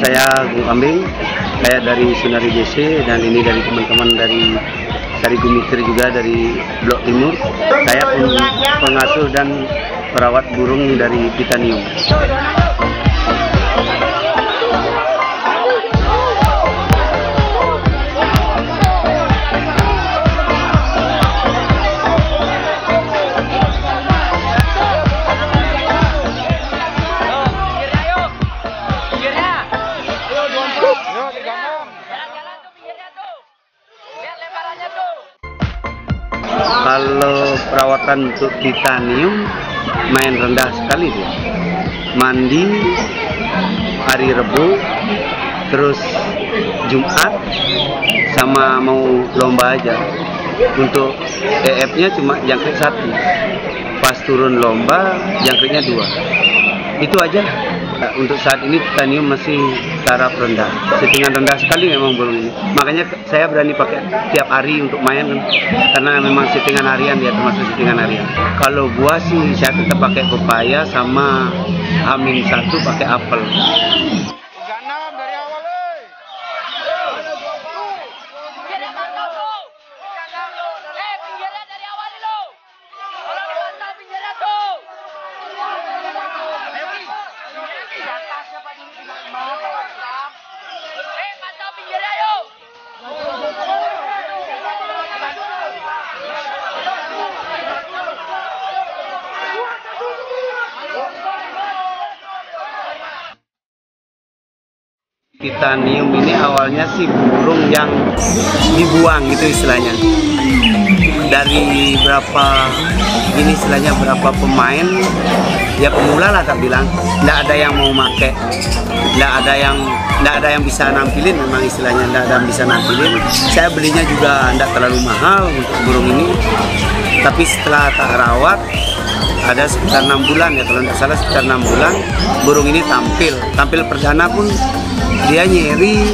saya Gung Kambing, saya dari Sunari JC dan ini dari teman-teman dari Gumikir juga dari Blok Timur. Saya pengasuh dan perawat burung dari Titanium. Kalau perawatan untuk Titanium main rendah sekali dia. Mandi hari Rebu, terus Jumat, sama mau lomba aja. Untuk EF-nya cuma jangkrik 1. Pas turun lomba jangkriknya 2. Itu aja. Nah, untuk saat ini Titanium masih taraf rendah, settingan rendah sekali memang burung ini. Makanya saya berani pakai tiap hari untuk main kan, karena memang settingan harian dia, termasuk settingan harian. Kalau buah sih saya tetap pakai pepaya sama H-1 pakai apel. Titanium ini awalnya sih burung yang dibuang gitu istilahnya. Dari berapa pemain, ya pemula lah tak bilang, nggak ada yang mau make, nggak ada yang bisa nampilin, memang istilahnya nggak ada yang bisa nampilin. Saya belinya juga nggak terlalu mahal untuk burung ini, tapi setelah tak rawat ada sekitar 6 bulan ya, kalau nggak salah sekitar 6 bulan burung ini tampil perdana pun dia nyeri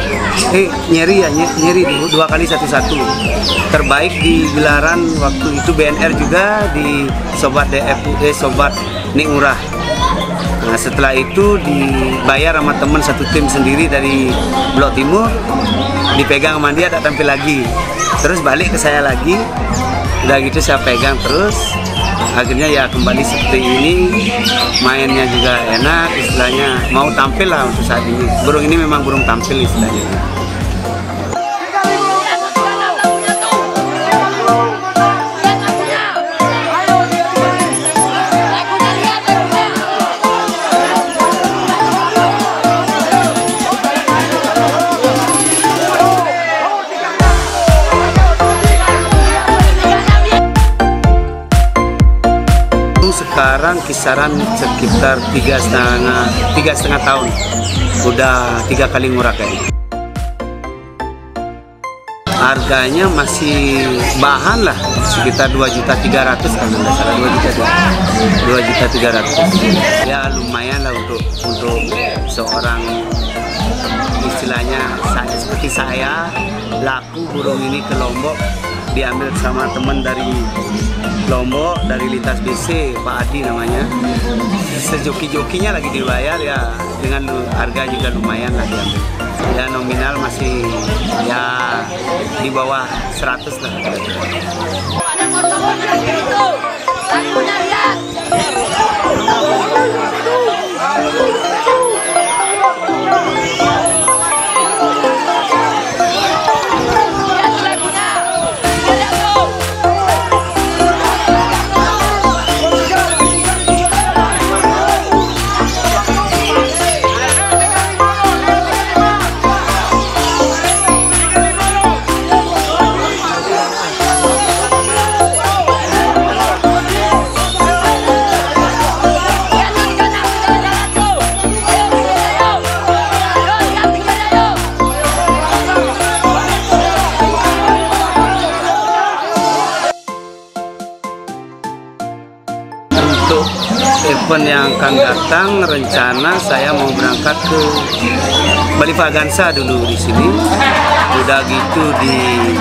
2 kali 1-1, terbaik di gelaran waktu itu BNR juga di Sobat Sobat Nik Murah. Nah setelah itu dibayar sama teman satu tim sendiri dari Blok Timur, dipegang sama dia, tak tampil lagi, terus balik ke saya lagi, udah gitu saya pegang terus. Akhirnya ya kembali seperti ini, mainnya juga enak, istilahnya mau tampil lah untuk saat ini. Burung ini memang burung tampil istilahnya. Sekarang kisaran sekitar 3,5 tahun, udah 3 kali ngurak kayaknya. Harganya masih bahan lah, sekitar 2.300.000 kan, nggak salah 2.300.000. Ya lumayan lah untuk seorang istilahnya seperti saya, laku burung ini ke Lombok, diambil sama teman dari Lombok, dari lintas BC, Pak Adi namanya. Sejoki-jokinya lagi dibayar ya, dengan harga juga lumayan lah diambil. Ya nominal masih ya di bawah 100 lah. Untuk event yang akan datang, rencana saya mau berangkat ke Bali Vagansa dulu di sini. Udah gitu di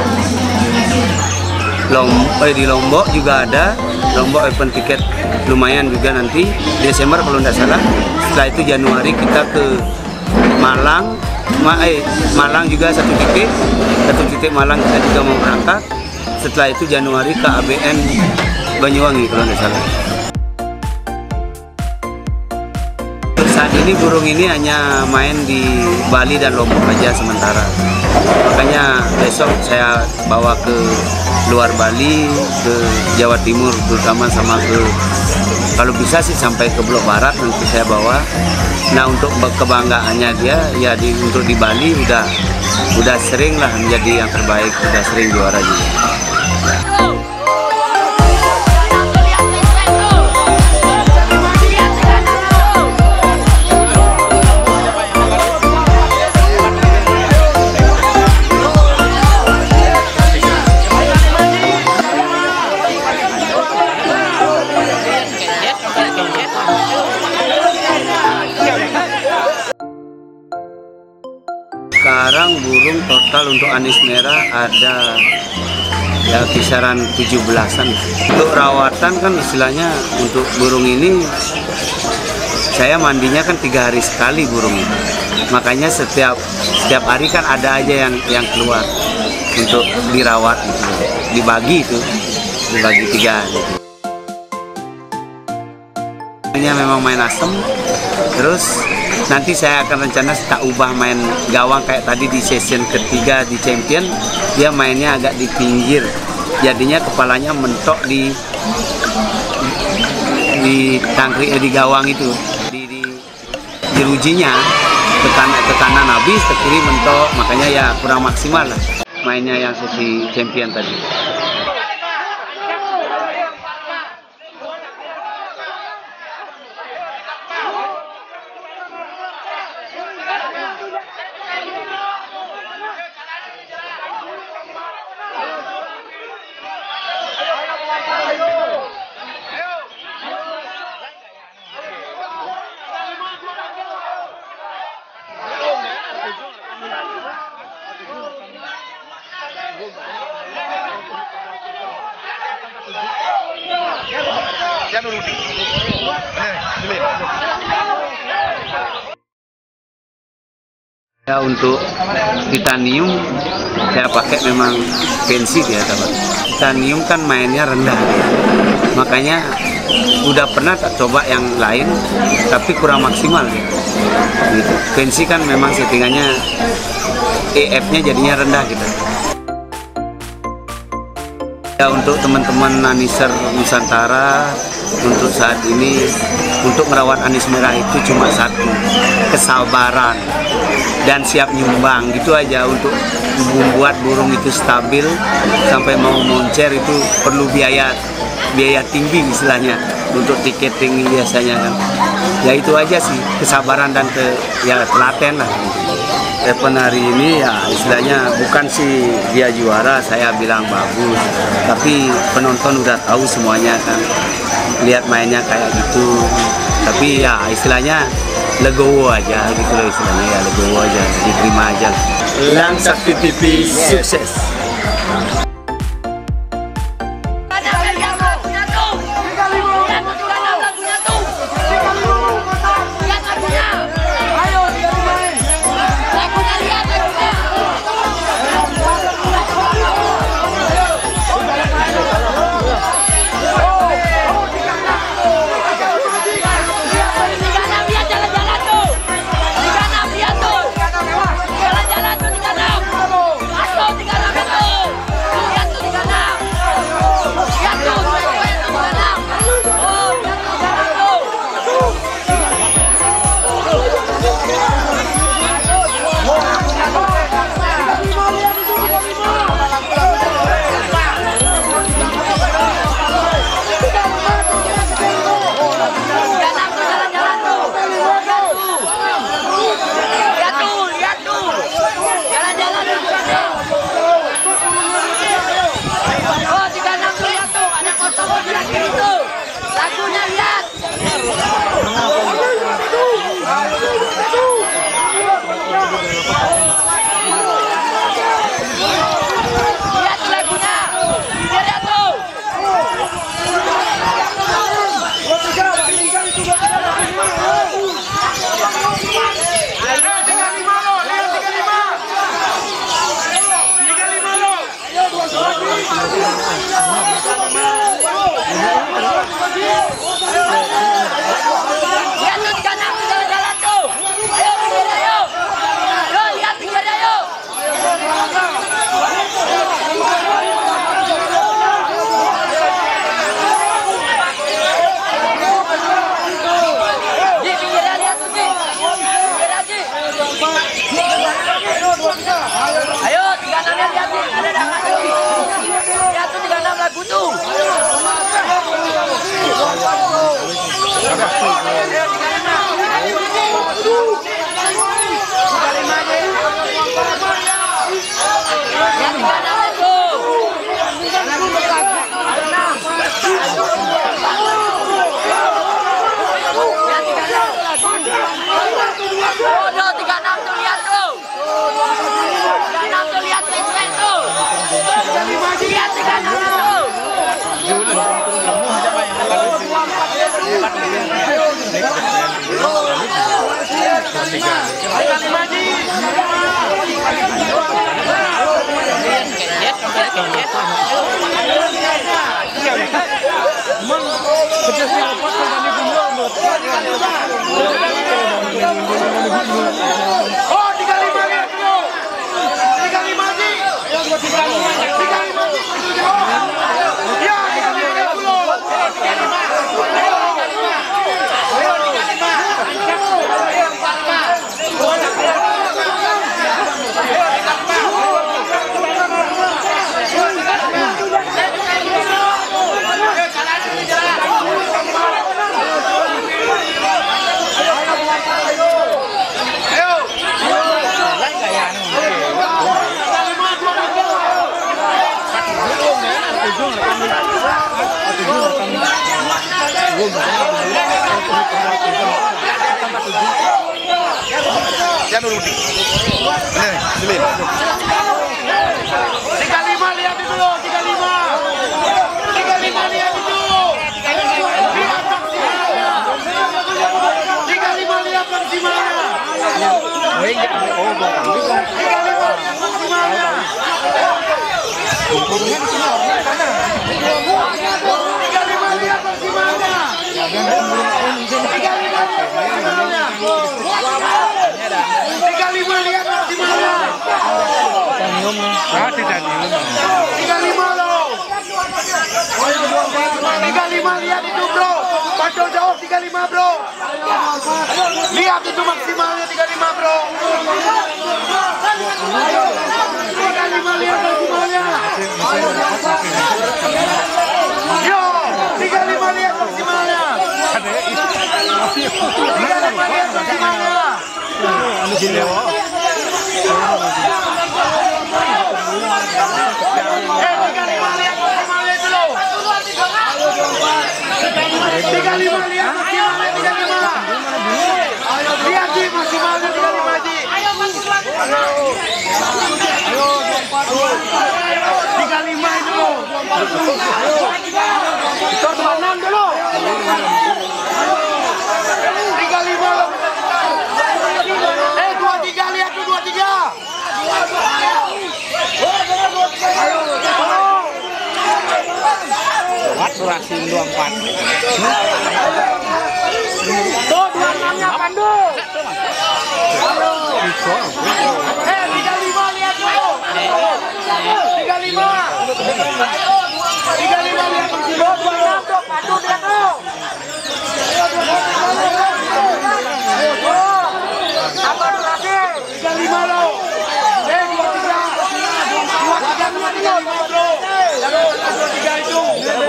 Lombok juga ada. Lombok event tiket lumayan juga nanti Desember kalau tidak salah. Setelah itu Januari kita ke Malang juga satu titik Malang kita juga mau berangkat. Setelah itu Januari ke ABN Banyuwangi kalau nggak salah. Saat ini burung ini hanya main di Bali dan Lombok aja sementara. Makanya besok saya bawa ke luar Bali, ke Jawa Timur terutama, sama kalau bisa sih sampai ke Blok Barat nanti saya bawa. Nah, untuk kebanggaannya dia ya untuk di Bali udah sering lah menjadi yang terbaik, udah sering juara juga. Sekarang burung total untuk anis merah ada ya kisaran 17-an. Untuk rawatan kan istilahnya untuk burung ini saya mandinya kan 3 hari sekali burung ini. Makanya setiap hari kan ada aja yang keluar untuk dirawat gitu. Dibagi 3 gitu. Ini memang main asem, terus nanti saya akan rencana tak ubah main gawang kayak tadi di session ketiga di champion, dia mainnya agak di pinggir, jadinya kepalanya mentok di tangkrik di gawang itu, di jerujinya ke kanan habis, ke kiri mentok, makanya ya kurang maksimal lah mainnya yang sesi champion tadi. Ya, untuk titanium saya pakai memang pensi ya teman. Titanium kan mainnya rendah, makanya udah pernah tak coba yang lain tapi kurang maksimal ya. Gitu. Pensi kan memang settingannya EF-nya jadinya rendah gitu. Ya, untuk teman-teman aniser Nusantara untuk saat ini untuk merawat anis merah itu cuma satu, kesabaran dan siap nyumbang, gitu aja. Untuk membuat burung itu stabil sampai mau moncer itu perlu biaya tinggi istilahnya, untuk tiketing biasanya kan. Ya itu aja sih, kesabaran dan telaten lah. Event hari ini ya istilahnya bukan sih dia juara saya bilang bagus, tapi penonton udah tahu semuanya kan, lihat mainnya kayak gitu. Tapi ya istilahnya legowo aja gitu loh, istilahnya ya legowo aja, diterima aja. Lang Sakti TV sukses. Jalan-jalan tuh di kanan. Masuk 3 meter. Ayo, 36 lihat nih, ada lihat tuh 36 lagu tuh. Jangan dulu di. Ini, sini. 35 lihat itu loh, 35. 35 lihat itu. 35 lihat maksimalnya. Oh, maksimalnya. 35 lihat maksimalnya. 35 lihat maksimalnya. Tidak nyium. 35 loh. 35 lihat itu bro. Padahal jauh 35 bro. Lihat itu maksimalnya 35 bro. 35 lihat maksimalnya. Yo, 35 lihat maksimalnya. 35 lihat maksimalnya. Durasi 24. Tuh 26-nya Pandu. 35 lihat dulu. 35. 35 lihat dulu. 26 dong Pandu lihat dulu. Apa durasi? 35 lo. 23 bro. 23 itu.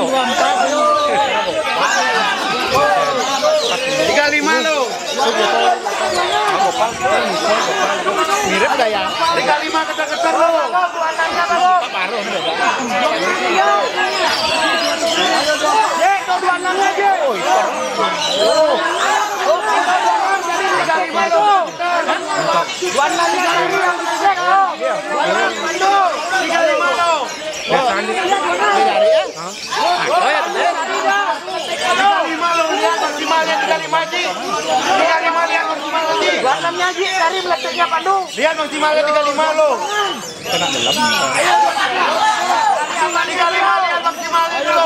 35 lo. Mirip gak ya? 35 ketar-ketar lo. Paruh enggak? Ye, kau 26 aja. 35 lo. 26 yang dicek lo. 35 lo. Dari ya? Lihat maksimalnya 35 Ji. 35 lihat maksimal Ji. 26-nya Ji, cari meletaknya Pandu. Lihat maksimalnya 35 lo. Kena dalam. 35 lihat maksimalnya dulu.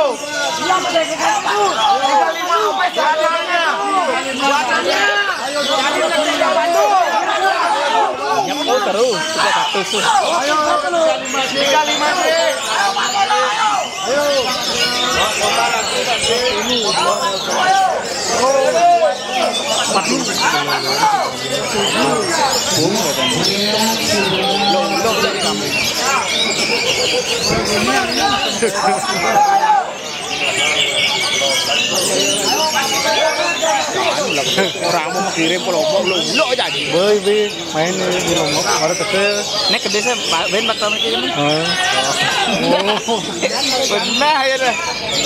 35 apa seadanya? Oh terus, sudah katus. 35 deh. Orang mau kirim ke Lombok lo aja bơi đi main di Lombok baru kecil nek ke desa ben bakal kirim benar ya deh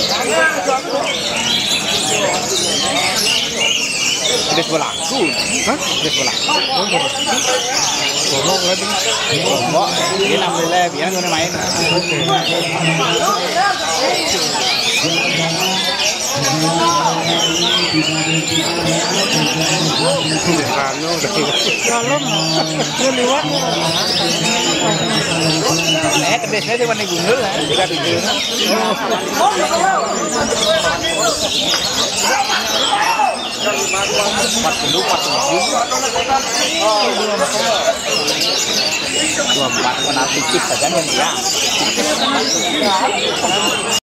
des belaku hah des belaku Lombok lagi Lombok ini 65 biar gue main biasanya cuma di gundul lah, jika di gundul. Empat puluh, 24 kena tipis saja nih ya.